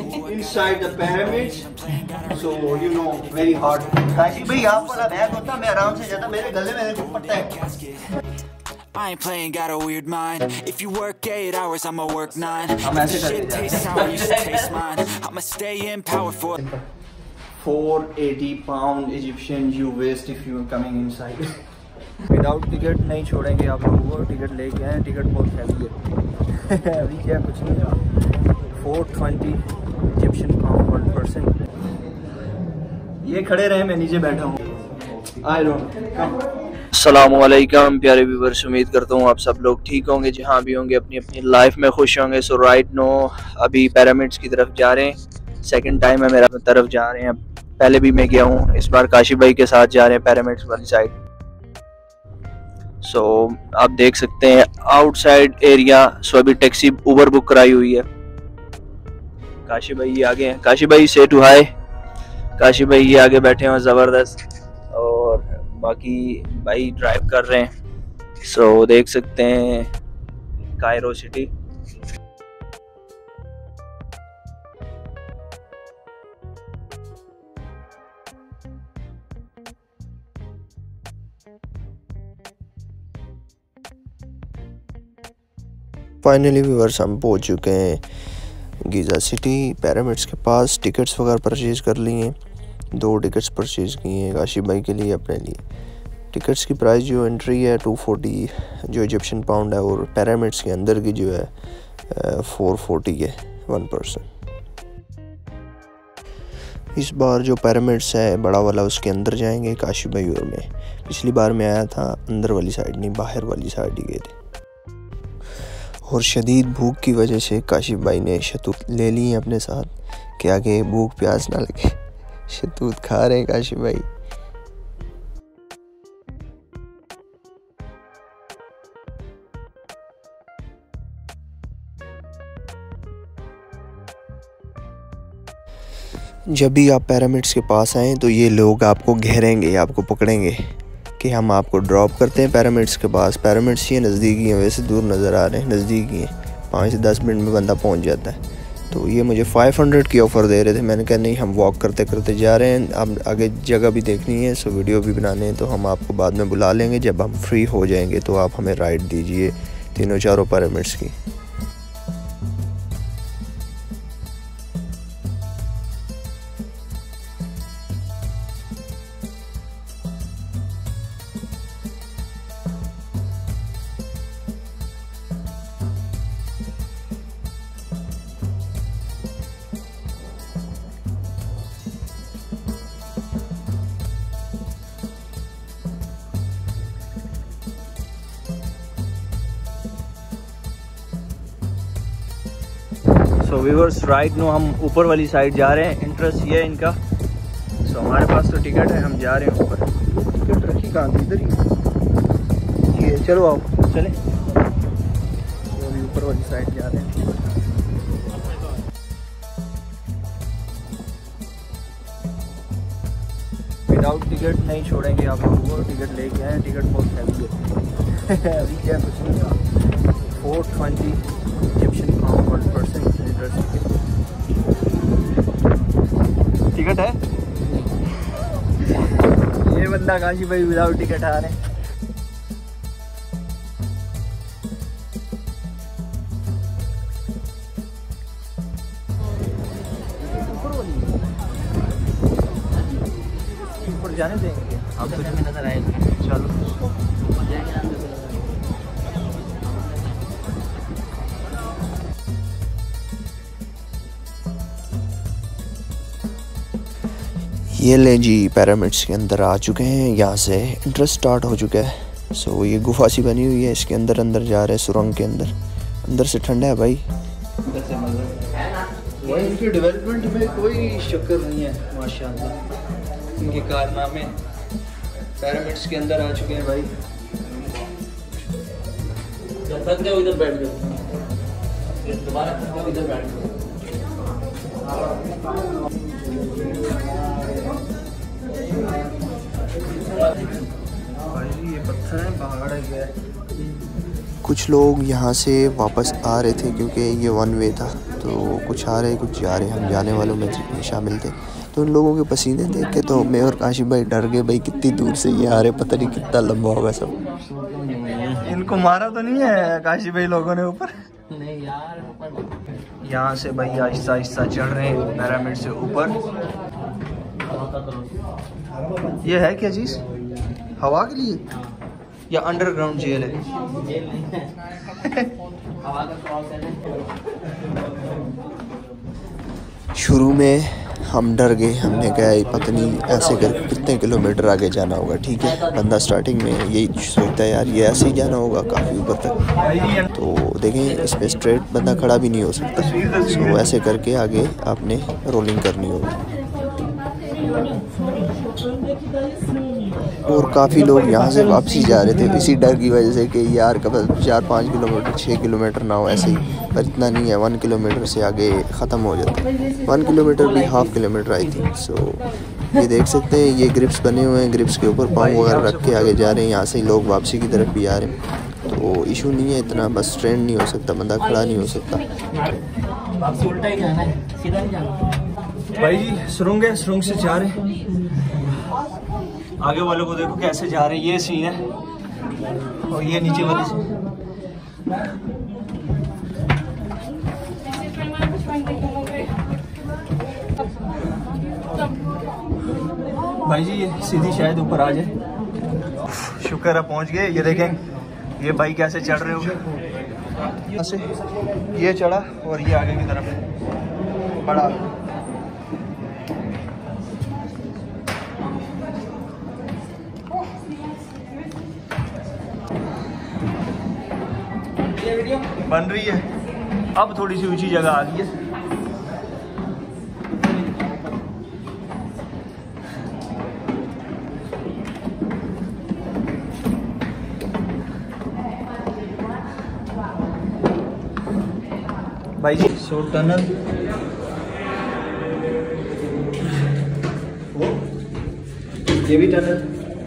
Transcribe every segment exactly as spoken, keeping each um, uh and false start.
inside the pyramids, so you know very hard. Kashi भाई आप वाला बैग होता मैं आराम से जाता, मेरे गले में देखो पट्टा है। I ain't playing, got a weird mind. If you work eight hours, I'ma work nine. हम ऐसे Shit tastes sour, you should taste mine. I'ma stay in power for four hundred eighty pound Egyptian you waste if you are coming inside. Without ticket नहीं छोड़ेंगे आप लोगों को, ticket लेके आए, ticket बहुत हैवी है। अभी क्या कुछ नहीं, four twenty Egyptian pound one person. ये खड़े रहे, मैं नीचे बैठा हूँ। I don't come. अस्सलामुअलैकुम प्यारे व्यूअर्स, उम्मीद करता हूँ आप सब लोग ठीक होंगे, जहाँ भी होंगे अपनी अपनी लाइफ में खुश होंगे। सो राइट नो अभी पिरामिड्स की तरफ जा रहे हैं, सेकंड टाइम है मेरा तरफ जा रहे हैं। पहले भी मैं गया हूँ, इस बार काशी भाई के साथ जा रहे हैं पिरामिड्स वाली साइड। सो so, आप देख सकते हैं आउटसाइड एरिया। सो अभी टैक्सी उबर बुक कराई हुई है। काशी भाई ये आगे हैं, काशी भाई से टू हाय। काशी भाई ये आगे बैठे हैं ज़बरदस्त, और बाकी भाई ड्राइव कर रहे हैं। सो so, देख सकते हैं कायरो सिटी। फाइनली व्यूअर्स हम पहुंच चुके हैं गीज़ा सिटी पिरामिड्स के पास। टिकट्स वगैरह परचेज कर लिए, दो टिकट्स परचेज किए हैं काशी भाई के लिए, अपने लिए। टिकट्स की प्राइस जो एंट्री है टू फोर्टी जो इजिप्शियन पाउंड है, और पिरामिड्स के अंदर की जो है फोर फोर्टी है वन पर्सन। इस बार जो पिरामिड्स है बड़ा वाला, उसके अंदर जाएंगे काशी भाई और मैं। पिछली बार मैं आया था अंदर वाली साइड, नहीं बाहर वाली साइड ही गए थे। और शदीद भूख की वजह से काशी भाई ने शतूत ले ली है अपने साथ, कि आगे भूख प्यास ना लगे। शतूत खा रहे हैं काशी भाई। जब भी आप पिरामिड्स के पास आएँ तो ये लोग आपको घेरेंगे, आपको पकड़ेंगे कि हम आपको ड्रॉप करते हैं पिरामिड्स के पास। पिरामिड्स ये नज़दीकी हैं, वैसे दूर नज़र आ रहे हैं, नज़दीकी हैं, पाँच से दस मिनट में बंदा पहुंच जाता है। तो ये मुझे फाइव हंड्रेड की ऑफ़र दे रहे थे, मैंने कहा नहीं हम वॉक करते करते जा रहे हैं, अब आगे जगह भी देखनी है, सो वीडियो भी बनाने हैं, तो हम आपको बाद में बुला लेंगे जब हम फ्री हो जाएंगे, तो आप हमें राइड दीजिए तीनों चारों पिरामिड्स की। सो व्यूअर्स राइट नो हम ऊपर वाली साइड जा रहे हैं, इंटरेस्ट ये है इनका। सो so, हमारे पास तो टिकट है, हम जा रहे हैं ऊपर। टिकट रखी कहाँ थी, इधर ही ये, चलो आओ चले। तो अभी ऊपर वाली साइड जा रहे हैं। विदाउट टिकट नहीं छोड़ेंगे आप लोगों को, टिकट लेके आए, टिकट बहुत हैवी है। अभी क्या कुछ नहीं, four twenty Egyptian pound one person ticket है। ये बंदा काशी भाई विदाउट टिकट आ रहे हैं। ऊपर जाने देंगे आपको, नजर आएगा। चलो ये ले जी, पिरामिड्स के अंदर आ चुके हैं। यहाँ से इंटरेस्ट स्टार्ट हो चुका है। सो so, ये गुफा सी बनी हुई है, इसके अंदर अंदर जा रहे हैं, सुरंग के अंदर। अंदर से ठंडा है भाई। भाई इनके डेवलपमेंट में कोई शक्कर नहीं है माशाल्लाह, इनके कारनामे। पिरामिड्स के अंदर आ चुके हैं भाई। जब तक जाओ इधर बैठ जाओ, दोबारा इधर बैठ जाओ। ये पत्थर है, पहाड़ है। कुछ लोग यहाँ से वापस आ रहे थे क्योंकि ये वन वे था, तो कुछ आ रहे कुछ जा रहे, हम जाने वालों में शामिल थे। तो उन लोगों के पसीने देख के तो मैं और काशिफ भाई डर गए, भाई कितनी दूर से ये आ रहे, पता नहीं कितना लंबा होगा सब। इनको मारा तो नहीं है काशिफ भाई लोगों ने ऊपर? नहीं यार, यहाँ से भाई आहिस्ता आहिस्ता चढ़ रहे हैं पिरामिड से ऊपर। ये है क्या चीज़? हवा के लिए या अंडरग्राउंड जेल है? शुरू में हम डर गए, हमने कहा पता नहीं ऐसे करके कितने किलोमीटर आगे जाना होगा। ठीक है, बंदा स्टार्टिंग में यही सोचता है यार ये ऐसे ही जाना होगा काफ़ी ऊपर तक। तो देखें इसमें स्ट्रेट बंदा खड़ा भी नहीं हो सकता, सो ऐसे करके आगे आपने रोलिंग करनी होगी। और काफ़ी लोग यहाँ से वापसी जा रहे थे इसी डर की वजह से कि यार कब चार पाँच किलोमीटर छः किलोमीटर ना हो ऐसे ही, पर इतना नहीं है, वन किलोमीटर से आगे ख़त्म हो जाता है। वन किलोमीटर भी हाफ किलोमीटर आई थी। सो ये देख सकते हैं ये ग्रिप्स बने हुए हैं, ग्रिप्स के ऊपर पाँव वगैरह रख के आगे जा रहे हैं। यहाँ से लोग वापसी की तरफ भी आ रहे हैं, तो इशू नहीं है इतना, बस ट्रेंड नहीं हो सकता, बंदा खड़ा नहीं हो सकता। उल्टा ही जाना है, सीधा नहीं जाना भाई। सुरंग है, सुरंग से जा रहे हैं। आगे वालों को देखो कैसे जा रहे हैं, ये सीन है। और ये नीचे वाले से भाई जी ये सीधी शायद ऊपर आ जाए। शुक्र है पहुंच गए। ये देखें ये भाई कैसे चढ़ रहे हो, यहाँ से ये चढ़ा और ये आगे की तरफ बड़ा। बन रही है, अब थोड़ी सी ऊंची जगह आ गई है। भाई जी सो टनल ये भी टनल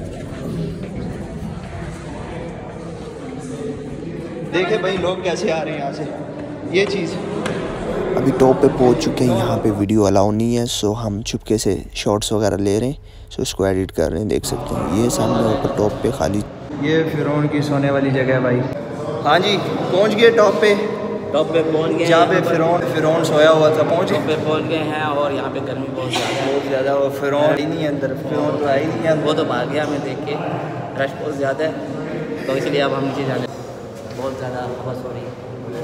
देखे भाई लोग कैसे आ रहे हैं यहाँ से। ये चीज़ अभी टॉप पे पहुँच चुके हैं, यहाँ पे वीडियो अलाउ नहीं है, सो हम चुपके से शॉर्ट्स वगैरह ले रहे हैं, सो इसको एडिट कर रहे हैं। देख सकते हैं ये सामने ऊपर टॉप पे खाली, ये फिरौन की सोने वाली जगह है भाई। हाँ जी पहुँच गए टॉप पे, टॉप पे पहुंच गए, जहाँ पे फिरौन फिरौन सोया हुआ था पहुँच पे पहुंच गए हैं। और यहाँ पे गर्मी बहुत ज़्यादा है, बहुत ज़्यादा। और फिरौन ही नहीं है अंदर, फिरौन तो आई नहीं है, वो तो भाग गया हमें देख के। रश बहुत ज़्यादा है, तो इसलिए अब हम नीचे जाने, बहुत ज़्यादा हवा हो रही है।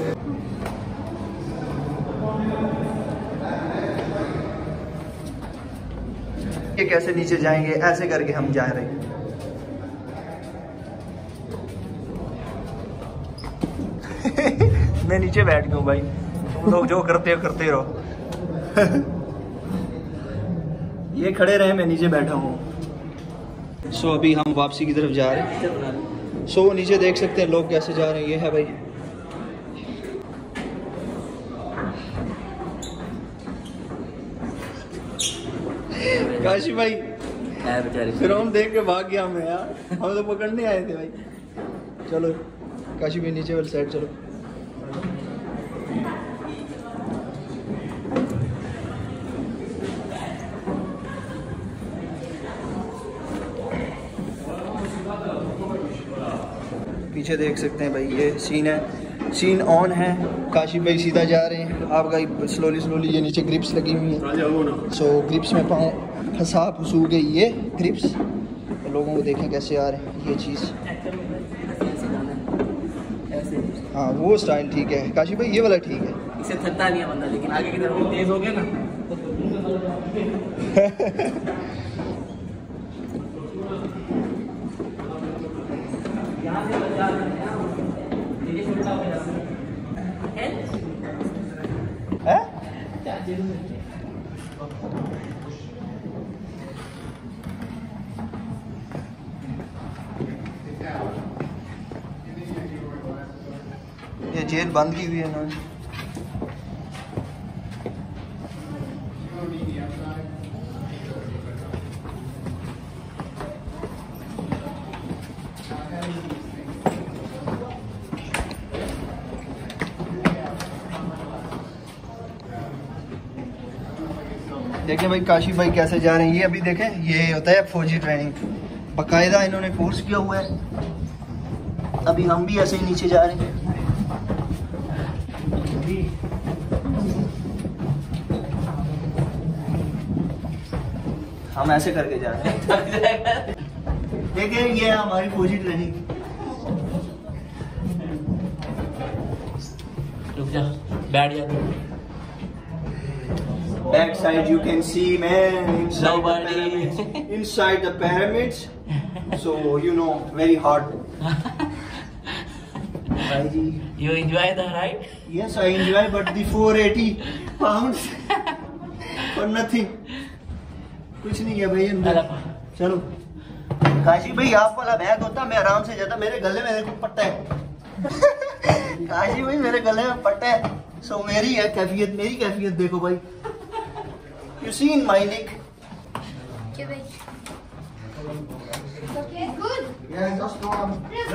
ये कैसे नीचे जाएंगे, ऐसे करके हम जा रहे हैं। मैं नीचे बैठ गया हूँ भाई, तुम लोग जो करते हो करते रहो। ये खड़े रहे, मैं नीचे बैठा हूँ। सो so, अभी हम वापसी की तरफ जा रहे हैं। सो so, नीचे देख सकते हैं लोग कैसे जा रहे हैं। ये है भाई काशी भाई, फिर हम देख के भाग गया हमें यार, हम तो पकड़ने आए थे भाई। चलो काशी भाई नीचे वाली साइड चलो। पीछे देख सकते हैं भाई ये सीन है, सीन ऑन है। काशी भाई सीधा जा रहे हैं, आपका स्लोली स्लोली ये नीचे ग्रिप्स लगी हुई हैं। सो ग्रिप्स में पाँव फंसा फंसू गई ये ग्रिप्स। तो लोगों को देखें कैसे आ रहे हैं ये चीज़। हाँ वो स्टाइल ठीक है काशी भाई, ये वाला ठीक है, इसे थकता नहीं है बंदा, लेकिन आगे की तरफ तेज हो गया ना। ये जेल बंद की हुई है इन्होंने। देखें भाई काशी भाई कैसे जा रहे हैं। ये अभी देखें, ये होता है फौजी ट्रेनिंग, बाकायदा इन्होंने कोर्स किया हुआ है। अभी हम भी ऐसे ही नीचे जा रहे हैं। हम ऐसे करके जा रहे हैं। देखिए ये है हमारी फौजी ट्रेनिंग। रुक जा, बैठ जा। Back side you can see man inside Nobody. the pyramids. Inside the pyramids. So you know very hard. You enjoy the ride? Yes, I enjoy, but the four eighty pounds for nothing. कुछ नहीं है भाई अंदर। चलो काशी भाई आप वाला bag होता मैं आराम से जाता, मेरे गले में देखो पट्टा है। काशी भाई मेरे गले में पट्टा है। सो so, मेरी है कैफियत, मेरी कैफियत देखो भाई। You seen my neck? Okay, good. Yeah, just go on. This,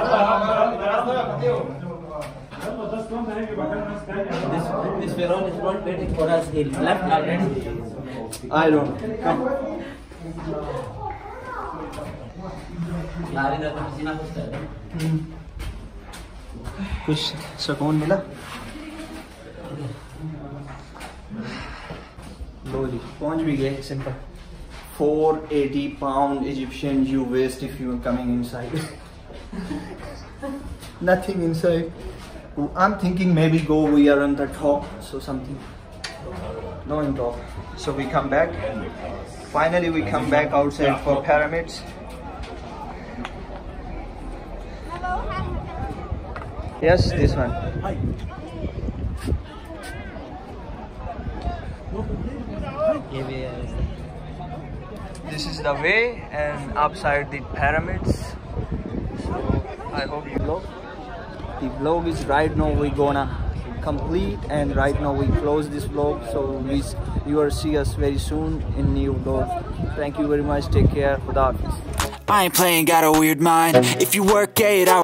this Veron is not waiting for us. He left already. I don't. Come. लारी का पसीना खुश कर रहे। कुछ सुकून मिला? लो जी पहुंच भी गए। Simple four eighty pound Egyptian you waste if you are coming inside. Nothing inside. I'm thinking maybe go we are on the top, so something. No in top. So we come back. Finally we come back outside for pyramids. Yes, this one. This is the way and upside the pyramids. So I hope you vlog. The vlog is right now we gonna complete, and right now we close this vlog. So we you will see us very soon in new vlog. Thank you very much. Take care. Khuda Hafiz. I ain't playing, got a weird mind. If you work eight hours